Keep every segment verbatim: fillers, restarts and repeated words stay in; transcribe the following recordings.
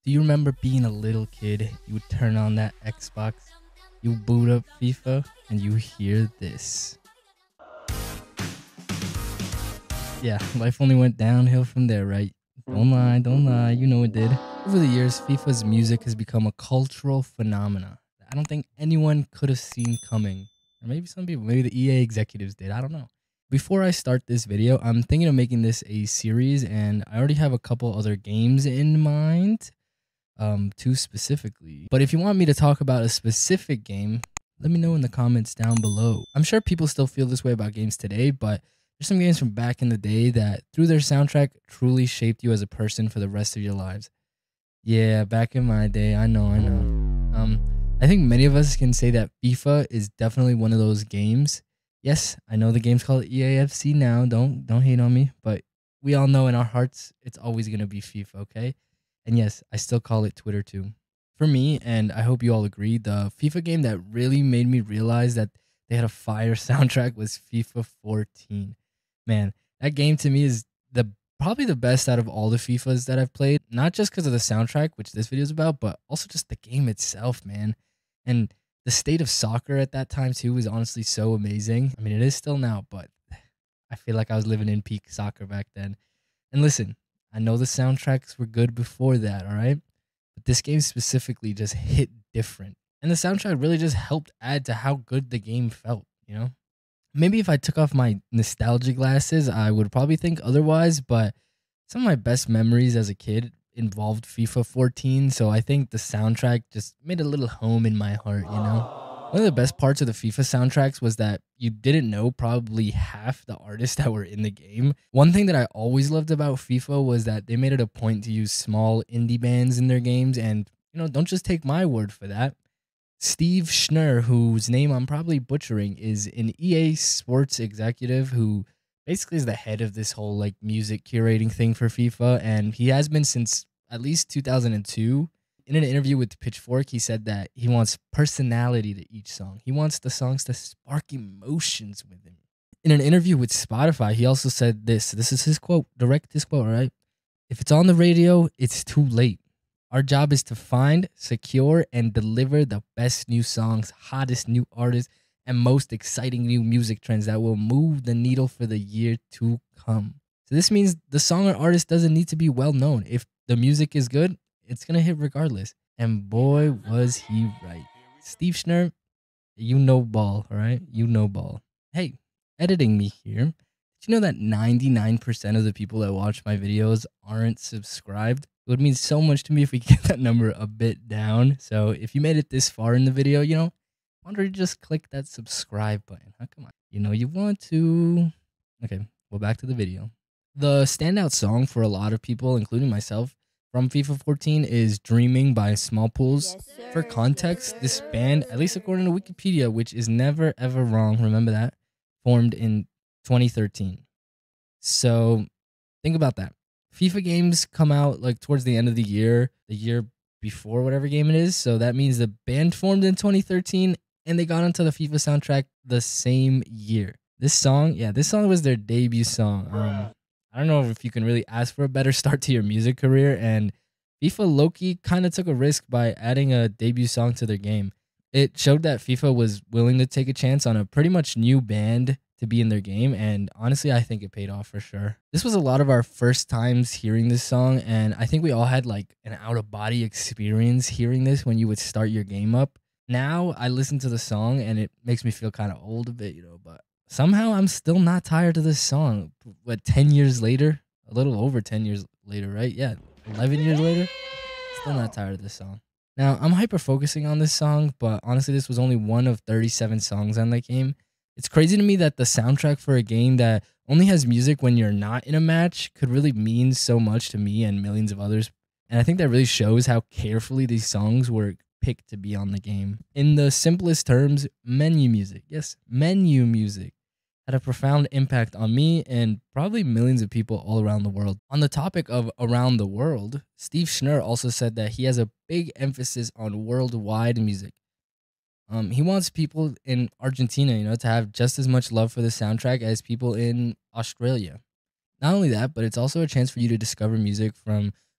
Do you remember being a little kid? You would turn on that Xbox, you boot up FIFA, and you hear this. Yeah, life only went downhill from there, right? Don't lie, don't lie, you know it did. Over the years, FIFA's music has become a cultural phenomena that I don't think anyone could have seen coming. Or maybe some people, maybe the E A executives did, I don't know. Before I start this video, I'm thinking of making this a series, and I already have a couple other games in mind. Um, two specifically. But if you want me to talk about a specific game, let me know in the comments down below. I'm sure people still feel this way about games today, but there's some games from back in the day that, through their soundtrack, truly shaped you as a person for the rest of your lives. Yeah, back in my day, I know, I know. Um, I think many of us can say that FIFA is definitely one of those games. Yes, I know the game's called E A F C now, don't, don't hate on me, but we all know in our hearts, it's always going to be FIFA, okay? And yes, I still call it Twitter too. For me, and I hope you all agree, the FIFA game that really made me realize that they had a fire soundtrack was FIFA fourteen. Man, that game to me is the probably the best out of all the FIFAs that I've played. Not just because of the soundtrack, which this video is about, but also just the game itself, man. And the state of soccer at that time too was honestly so amazing. I mean, it is still now, but I feel like I was living in peak soccer back then. And listen, I know the soundtracks were good before that, all right? But this game specifically just hit different. And the soundtrack really just helped add to how good the game felt, you know? Maybe if I took off my nostalgia glasses, I would probably think otherwise, but some of my best memories as a kid involved FIFA fourteen, so I think the soundtrack just made a little home in my heart, you know? One of the best parts of the FIFA soundtracks was that you didn't know probably half the artists that were in the game. One thing that I always loved about FIFA was that they made it a point to use small indie bands in their games, and, you know, don't just take my word for that. Steve Schnur, whose name I'm probably butchering, is an E A sports executive who basically is the head of this whole, like, music curating thing for FIFA, and he has been since at least two thousand two. In an interview with Pitchfork, he said that he wants personality to each song. He wants the songs to spark emotions with him. In an interview with Spotify, he also said this. This is his quote, direct his quote, all right? If it's on the radio, it's too late. Our job is to find, secure, and deliver the best new songs, hottest new artists, and most exciting new music trends that will move the needle for the year to come. So this means the song or artist doesn't need to be well known. If the music is good, it's going to hit regardless. And boy, was he right. Steve Schnur, you know ball, all right? You know ball. Hey, editing me here. Did you know that ninety-nine percent of the people that watch my videos aren't subscribed? It would mean so much to me if we get that number a bit down. So if you made it this far in the video, you know, why don't you just click that subscribe button? Huh? Come on. You know you want to. Okay, well, back to the video. The standout song for a lot of people, including myself, from FIFA fourteen is Dreaming by Small Pools. Yes, for context, this band, at least according to Wikipedia, which is never ever wrong, remember that, formed in twenty thirteen. So think about that. FIFA games come out like towards the end of the year, the year before whatever game it is. So that means the band formed in twenty thirteen and they got onto the FIFA soundtrack the same year. This song, yeah, this song was their debut song. Um, I don't know if you can really ask for a better start to your music career, and FIFA low-key kind of took a risk by adding a debut song to their game. It showed that FIFA was willing to take a chance on a pretty much new band to be in their game, and honestly, I think it paid off for sure. This was a lot of our first times hearing this song, and I think we all had like an out-of-body experience hearing this when you would start your game up. Now, I listen to the song, and it makes me feel kind of old a bit, you know, but somehow I'm still not tired of this song. What, ten years later? A little over ten years later, right? Yeah, eleven years later? Still not tired of this song. Now, I'm hyper-focusing on this song, but honestly, this was only one of thirty-seven songs on that game. It's crazy to me that the soundtrack for a game that only has music when you're not in a match could really mean so much to me and millions of others. And I think that really shows how carefully these songs were picked to be on the game. In the simplest terms, menu music, yes, menu music, had a profound impact on me and probably millions of people all around the world. On the topic of around the world, Steve Schnur also said that he has a big emphasis on worldwide music. Um, he wants people in Argentina, you know, to have just as much love for the soundtrack as people in Australia. Not only that, but it's also a chance for you to discover music from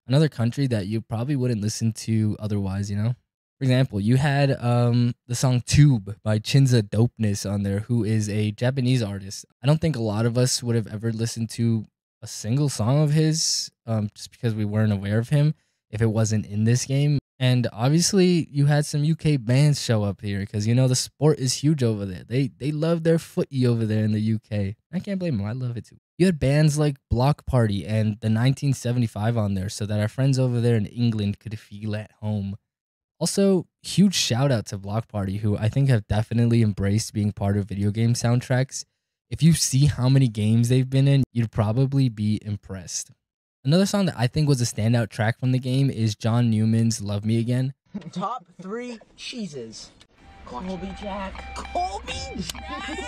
another country that you probably wouldn't listen to otherwise, you know? For example, you had um, the song Tube by Chinza Dopeness on there, who is a Japanese artist. I don't think a lot of us would have ever listened to a single song of his um, just because we weren't aware of him if it wasn't in this game. And obviously, you had some U K bands show up here because, you know, the sport is huge over there. They they love their footy over there in the U K. I can't blame them. I love it too. You had bands like Block Party and the nineteen seventy-five on there so that our friends over there in England could feel at home. Also, huge shout out to Block Party, who I think have definitely embraced being part of video game soundtracks. If you see how many games they've been in, you'd probably be impressed. Another song that I think was a standout track from the game is John Newman's Love Me Again. Top three cheeses. Colby Jack. Colby Jack!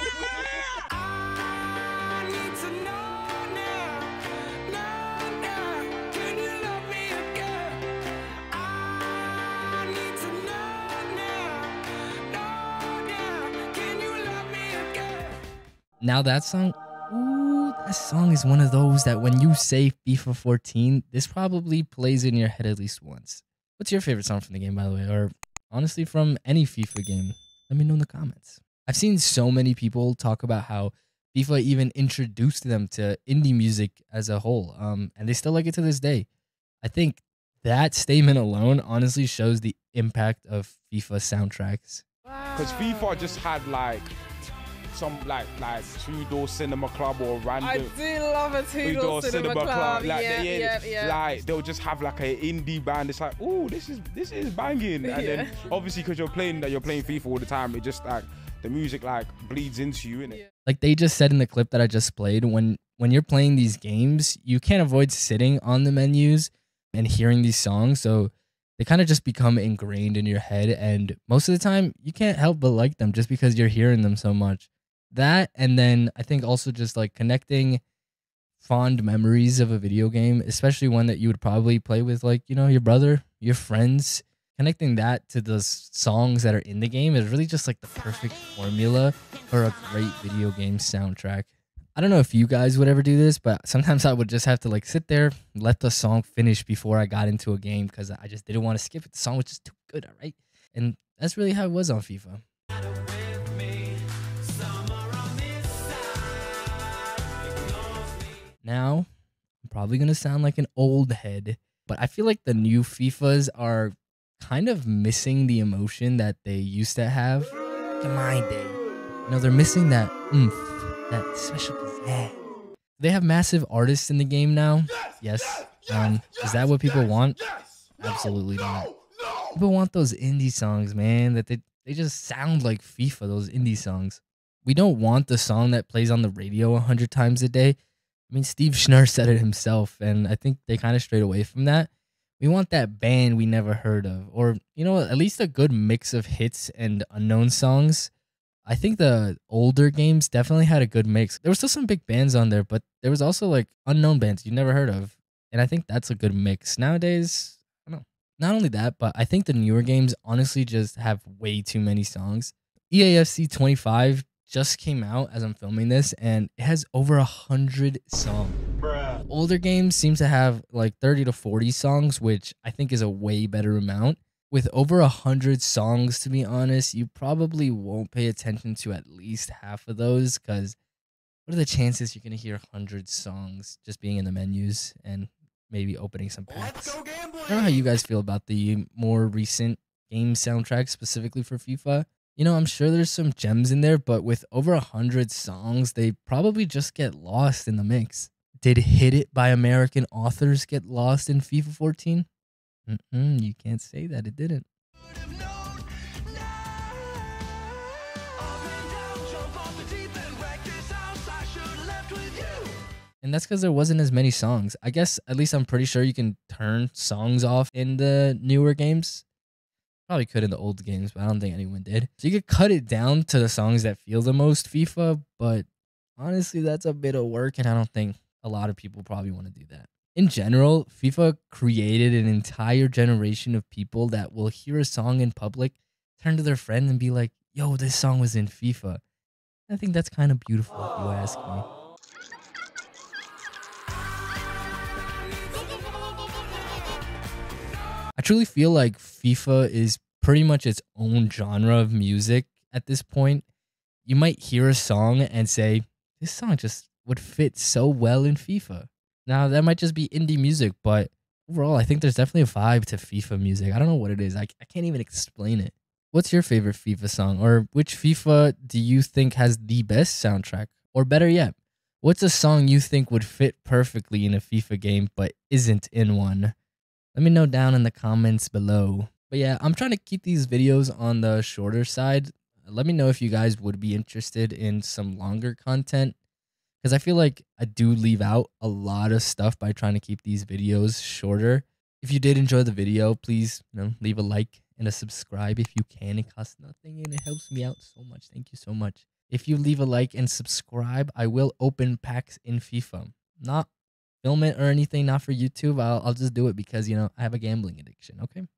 I need to know now, now, now. Can you love me again? I need to know now, know now. Can you love me again? Now that song, ooh, that song is one of those that when you say FIFA fourteen, this probably plays in your head at least once. What's your favorite song from the game, by the way? Or honestly, from any FIFA game? Let me know in the comments. I've seen so many people talk about how FIFA even introduced them to indie music as a whole, um, and they still like it to this day. I think that statement alone honestly shows the impact of FIFA soundtracks. Because FIFA just had like some like like two door cinema club or random. I do love a two door cinema, cinema club. Like, yeah, they, yeah, yeah. Like they'll just have like an indie band. It's like, oh, this is this is banging. And yeah. then obviously because you're playing that you're playing FIFA all the time, it just like the music like bleeds into you, innit? Yeah. Like they just said in the clip that I just played, when when you're playing these games, you can't avoid sitting on the menus and hearing these songs. So they kind of just become ingrained in your head, and most of the time you can't help but like them just because you're hearing them so much. That, and then I think also just like connecting fond memories of a video game, especially one that you would probably play with like, you know, your brother, your friends. Connecting that to the songs that are in the game is really just like the perfect formula for a great video game soundtrack. I don't know if you guys would ever do this, but sometimes I would just have to like sit there, let the song finish before I got into a game because I just didn't want to skip it. The song was just too good, all right? And that's really how it was on FIFA. Now, I'm probably going to sound like an old head, but I feel like the new FIFAs are kind of missing the emotion that they used to have. Look at my day. You know, they're missing that oomph, that special pizzazz. They have massive artists in the game now. Yes. Um, is that what people want? Absolutely not. People want those indie songs, man, that they, they just sound like FIFA, those indie songs. We don't want the song that plays on the radio a hundred times a day. I mean, Steve Schnur said it himself, and I think they kind of strayed away from that. We want that band we never heard of, or, you know, at least a good mix of hits and unknown songs. I think the older games definitely had a good mix. There were still some big bands on there, but there was also like unknown bands you never heard of, and I think that's a good mix. Nowadays, I don't know. Not only that, but I think the newer games honestly just have way too many songs. E A F C twenty-five just came out as I'm filming this, and it has over a hundred songs. Bruh. Older games seem to have like thirty to forty songs, which I think is a way better amount. With over a hundred songs, to be honest, you probably won't pay attention to at least half of those, because what are the chances you're gonna hear a hundred songs just being in the menus and maybe opening some packs? I don't know how you guys feel about the more recent game soundtracks specifically for FIFA. You know, I'm sure there's some gems in there, but with over a hundred songs, they probably just get lost in the mix. Did Hit It by American Authors get lost in FIFA fourteen? Mm-mm, you can't say that it didn't. And that's because there wasn't as many songs. I guess, at least I'm pretty sure you can turn songs off in the newer games. Probably could in the old games, but I don't think anyone did. So you could cut it down to the songs that feel the most FIFA, but honestly, that's a bit of work, and I don't think a lot of people probably want to do that. In general, FIFA created an entire generation of people that will hear a song in public, turn to their friend and be like, yo, this song was in FIFA. I think that's kind of beautiful, if you ask me. truly feel like FIFA is pretty much its own genre of music at this point. You might hear a song and say, this song just would fit so well in FIFA. Now, that might just be indie music, but overall, I think there's definitely a vibe to FIFA music. I don't know what it is. I, I can't even explain it. What's your favorite FIFA song? Or which FIFA do you think has the best soundtrack? Or better yet, what's a song you think would fit perfectly in a FIFA game but isn't in one? Let me know down in the comments below. But yeah, I'm trying to keep these videos on the shorter side. Let me know if you guys would be interested in some longer content, because I feel like I do leave out a lot of stuff by trying to keep these videos shorter. If you did enjoy the video, please, you know, leave a like and a subscribe if you can. It costs nothing and it helps me out so much. Thank you so much. If you leave a like and subscribe, I will open packs in FIFA. Not film it or anything, not for YouTube. I'll, I'll just do it because, you know, I have a gambling addiction, okay?